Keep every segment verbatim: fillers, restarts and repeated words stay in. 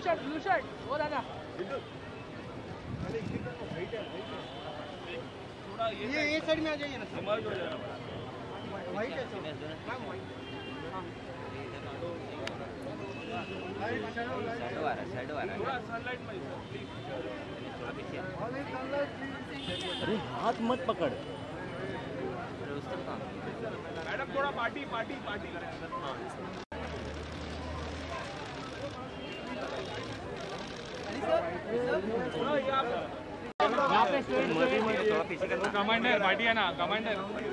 shirt blue shirt वो दादा ये ये साइड में आ जाइए ना समाज हो जाएगा वाइट है मैम वाइट शैडो आ रहा है शैडो आ रहा है थोड़ा सनलाइट में अरे हाथ मत पकड़ मैडम थोड़ा पार्टी पार्टी पार्टी करें अंदर यहाँ पे कमांडर पार्टी है ना कमांडर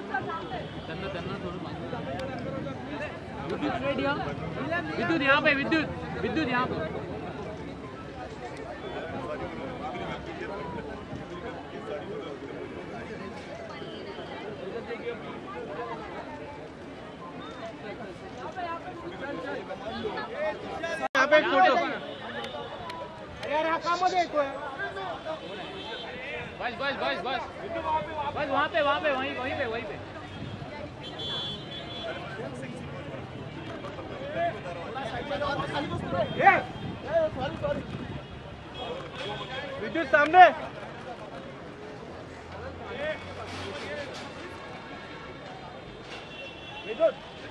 विद्युत रेडियो विद्युत यहाँ पे विद्युत विद्युत यहाँ पे यहाँ पे फोटो यार हाँ काम मध्ये येतोय बस बस बस बस बस वहाँ पे वहाँ पे वहीं वहीं पे वहीं पे विद्युत सामने विद्युत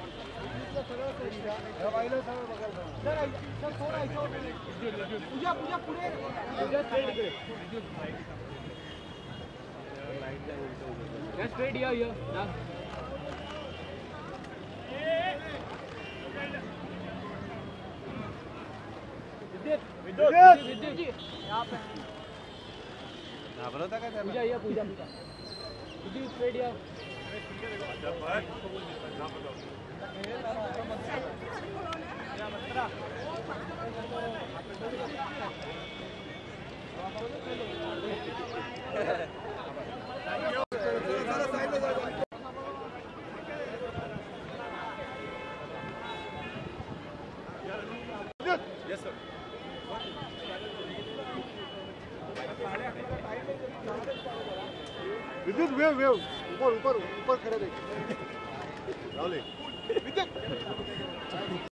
पूजा पूजा पुढे स्ट्रेट या या विद्युत विद्युत विद्युत जी यहाँ पे घाबरवता का पूजा या पूजा पूजा विद्युत स्ट्रेट या yes sir Vidyut wave wave ऊपर ऊपर ऊपर खड़े रहे